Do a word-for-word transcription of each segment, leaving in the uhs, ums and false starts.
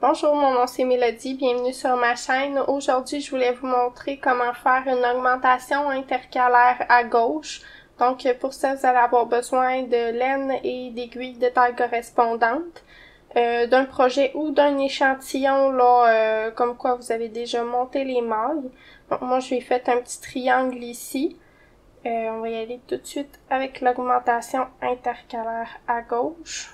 Bonjour, mon nom c'est Mélodie, bienvenue sur ma chaîne. Aujourd'hui, je voulais vous montrer comment faire une augmentation intercalaire à gauche. Donc, pour ça, vous allez avoir besoin de laine et d'aiguilles de taille correspondante, euh, d'un projet ou d'un échantillon, là, euh, comme quoi vous avez déjà monté les mailles. Donc, moi, je lui ai fait un petit triangle ici. Euh, on va y aller tout de suite avec l'augmentation intercalaire à gauche.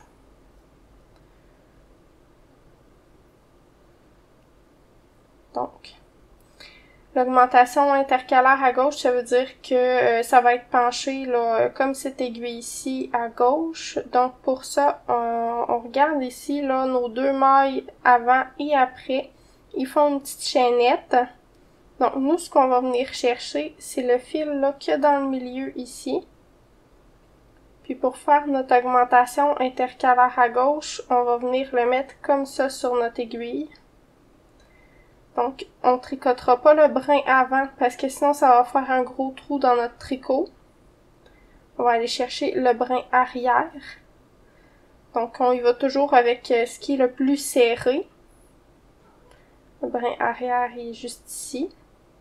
Donc, l'augmentation intercalaire à gauche, ça veut dire que euh, ça va être penché là, comme cette aiguille ici à gauche. Donc pour ça, on, on regarde ici là nos deux mailles avant et après. Ils font une petite chaînette. Donc nous, ce qu'on va venir chercher, c'est le fil là qu'il y a dans le milieu ici. Puis pour faire notre augmentation intercalaire à gauche, on va venir le mettre comme ça sur notre aiguille. Donc, on tricotera pas le brin avant parce que sinon ça va faire un gros trou dans notre tricot. On va aller chercher le brin arrière. Donc, on y va toujours avec ce qui est le plus serré. Le brin arrière est juste ici.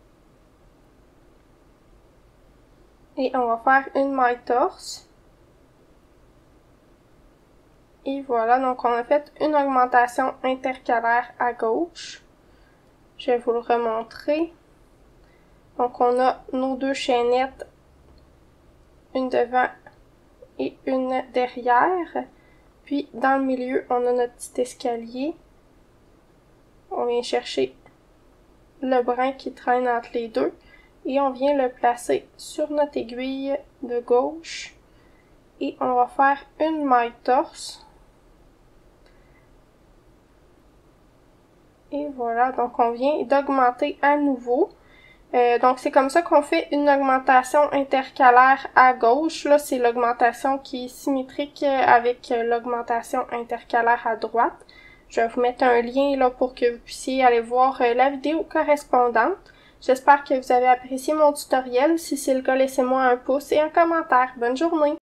Et on va faire une maille torse. Et voilà, donc on a fait une augmentation intercalaire à gauche. Je vais vous le remontrer. Donc, on a nos deux chaînettes, une devant et une derrière. Puis, dans le milieu, on a notre petit escalier. On vient chercher le brin qui traîne entre les deux. Et on vient le placer sur notre aiguille de gauche. Et on va faire une maille torse. Et voilà, donc on vient d'augmenter à nouveau. Euh, donc c'est comme ça qu'on fait une augmentation intercalaire à gauche. Là, c'est l'augmentation qui est symétrique avec l'augmentation intercalaire à droite. Je vais vous mettre un lien là pour que vous puissiez aller voir la vidéo correspondante. J'espère que vous avez apprécié mon tutoriel. Si c'est le cas, laissez-moi un pouce et un commentaire. Bonne journée!